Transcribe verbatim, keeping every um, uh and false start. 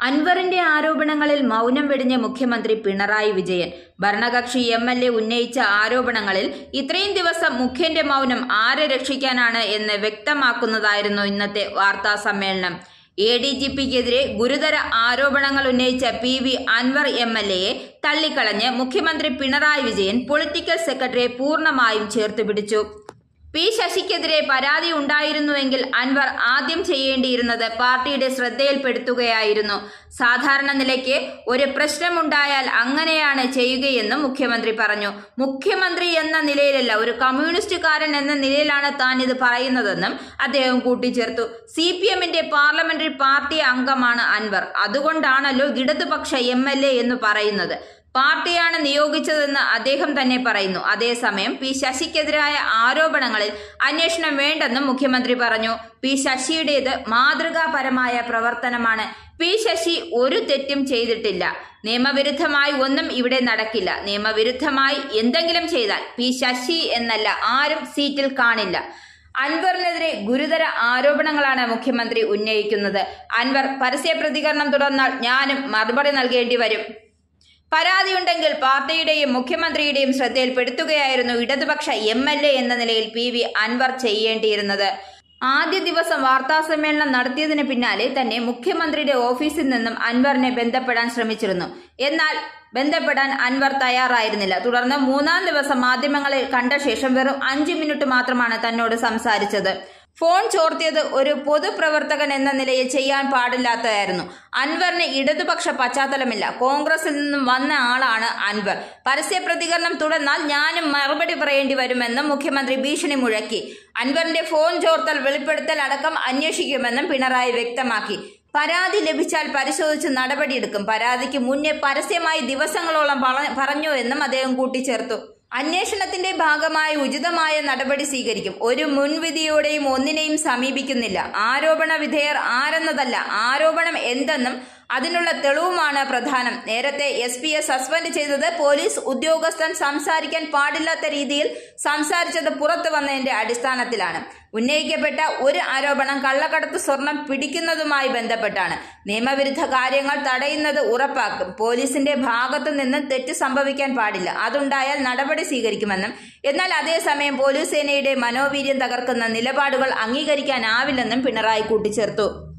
അൻവറിന്റെ ആരോപണങ്ങളിൽ മൗനം വെടിഞ്ഞ മുഖ്യമന്ത്രി പിണറായി വിജയൻ. ഭരണകക്ഷി എം എൽ എ ഉന്നയിച്ച ആരോപണങ്ങളിൽ ഇത്രയും ദിവസം മുഖ്യന്റെ മൗനം ആരെ രക്ഷിക്കാനാണ് എന്ന് വ്യക്തമാക്കുന്നതായിരുന്നു ഇന്നത്തെ വാർത്താ സമ്മേളനം. എ ഡി ജി പിക്കെതിരെ ഗുരുതര ആരോപണങ്ങൾ ഉന്നയിച്ച P V Anvar M L എയെ തള്ളിക്കളഞ്ഞ് മുഖ്യമന്ത്രി പിണറായി വിജയൻ പൊളിറ്റിക്കൽ സെക്രട്ടറിയെ പൂർണ്ണമായും ചേർത്തുപിടിച്ചു. പി ശശിക്കെതിരെ പരാതി ഉണ്ടായിരുന്നുവെങ്കിൽ അൻവർ ആദ്യം ചെയ്യേണ്ടിയിരുന്നത് പാർട്ടിയുടെ ശ്രദ്ധയിൽപ്പെടുത്തുകയായിരുന്നു. സാധാരണ നിലയ്ക്ക് ഒരു പ്രശ്നമുണ്ടായാൽ അങ്ങനെയാണ് ചെയ്യുകയെന്നും മുഖ്യമന്ത്രി പറഞ്ഞു. മുഖ്യമന്ത്രി എന്ന നിലയിലല്ല, ഒരു കമ്മ്യൂണിസ്റ്റുകാരൻ എന്ന നിലയിലാണ് താൻ ഇത് പറയുന്നതെന്നും അദ്ദേഹം കൂട്ടിച്ചേർത്തു. സി പി എമ്മിന്റെ പാർലമെന്ററി പാർട്ടി അംഗമാണ് അൻവർ. അതുകൊണ്ടാണല്ലോ ഇടതുപക്ഷ എം എൽ എ എന്ന് പറയുന്നത്. പാർട്ടിയാണ് നിയോഗിച്ചതെന്ന് അദ്ദേഹം തന്നെ പറയുന്നു. അതേസമയം പി ശശിക്കെതിരായ ആരോപണങ്ങളിൽ അന്വേഷണം വേണ്ടെന്നും മുഖ്യമന്ത്രി പറഞ്ഞു. പി ശശിയുടേത് മാതൃകാപരമായ പ്രവർത്തനമാണ്. പി ശശി ഒരു തെറ്റും ചെയ്തിട്ടില്ല. നിയമവിരുദ്ധമായി ഒന്നും ഇവിടെ നടക്കില്ല. നിയമവിരുദ്ധമായി എന്തെങ്കിലും ചെയ്താൽ പി ശശി എന്നല്ല ആരും സീറ്റിൽ കാണില്ല. അൻവറിനെതിരെ ഗുരുതര ആരോപണങ്ങളാണ് മുഖ്യമന്ത്രി ഉന്നയിക്കുന്നത്. അൻവർ പരസ്യ പ്രതികരണം തുടർന്നാൽ ഞാനും മറുപടി നൽകേണ്ടി വരും. പരാതിയുണ്ടെങ്കിൽ പാർട്ടിയുടെയും മുഖ്യമന്ത്രിയുടെയും ശ്രദ്ധയിൽപ്പെടുത്തുകയായിരുന്നു ഇടതുപക്ഷ എം എൽ എ എന്ന നിലയിൽ പി വി അൻവർ ചെയ്യേണ്ടിയിരുന്നത്. ആദ്യ ദിവസം വാർത്താ സമ്മേളനം നടത്തിയതിന് പിന്നാലെ തന്നെ മുഖ്യമന്ത്രിയുടെ ഓഫീസിൽ നിന്നും അൻവറിനെ ബന്ധപ്പെടാൻ ശ്രമിച്ചിരുന്നു. എന്നാൽ ബന്ധപ്പെടാൻ അൻവർ തയ്യാറായിരുന്നില്ല. തുടർന്ന് മൂന്നാം ദിവസം മാധ്യമങ്ങളെ കണ്ട ശേഷം വെറും അഞ്ചു മിനിറ്റ് മാത്രമാണ് തന്നോട് സംസാരിച്ചത്. ഫോൺ ചോർത്തിയത് ഒരു പൊതുപ്രവർത്തകൻ എന്ന നിലയിൽ ചെയ്യാൻ പാടില്ലാത്തതായിരുന്നു. അൻവറിന് ഇടതുപക്ഷ പശ്ചാത്തലമില്ല. കോൺഗ്രസിൽ നിന്നും വന്ന ആളാണ് അൻവർ. പരസ്യ പ്രതികരണം തുടർന്നാൽ ഞാനും മറുപടി പറയേണ്ടി വരുമെന്നും മുഖ്യമന്ത്രി ഭീഷണി മുഴക്കി. അൻവറിന്റെ ഫോൺ ചോർത്തൽ വെളിപ്പെടുത്തൽ അടക്കം അന്വേഷിക്കുമെന്നും പിണറായി വ്യക്തമാക്കി. പരാതി ലഭിച്ചാൽ പരിശോധിച്ച് നടപടിയെടുക്കും. പരാതിക്ക് മുന്നേ പരസ്യമായി ദിവസങ്ങളോളം പറഞ്ഞു എന്നും അദ്ദേഹം കൂട്ടിച്ചേർത്തു. അന്വേഷണത്തിന്റെ ഭാഗമായി ഉചിതമായ നടപടി സ്വീകരിക്കും. ഒരു മുൻവിധിയോടെയും ഒന്നിനെയും സമീപിക്കുന്നില്ല. ആരോപണ വിധേയർ ആരെന്നതല്ല, ആരോപണം എന്തെന്നും അതിനുള്ള തെളിവുമാണ് പ്രധാനം. നേരത്തെ എസ് പിയെ സസ്പെൻഡ് ചെയ്തത് പോലീസ് ഉദ്യോഗസ്ഥൻ സംസാരിക്കാൻ പാടില്ലാത്ത രീതിയിൽ സംസാരിച്ചത് പുറത്തു വന്നതിന്റെ അടിസ്ഥാനത്തിലാണ്. ഉന്നയിക്കപ്പെട്ട ഒരു ആരോപണം കള്ളക്കടത്ത് സ്വർണം പിടിക്കുന്നതുമായി ബന്ധപ്പെട്ടാണ്. നിയമവിരുദ്ധ കാര്യങ്ങൾ തടയുന്നത് ഉറപ്പാക്കും. പോലീസിന്റെ ഭാഗത്തു നിന്ന് തെറ്റ് സംഭവിക്കാൻ പാടില്ല. അതുണ്ടായാൽ നടപടി സ്വീകരിക്കുമെന്നും എന്നാൽ അതേസമയം പോലീസ് സേനയുടെ മനോവീര്യം തകർക്കുന്ന നിലപാടുകൾ അംഗീകരിക്കാനാവില്ലെന്നും പിണറായി കൂട്ടിച്ചേർത്തു.